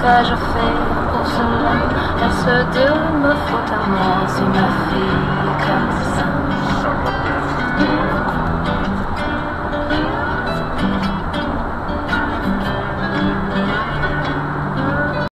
qu'ai-je fait pour cela? Est-ce Dieu me faut à moi si ma fille?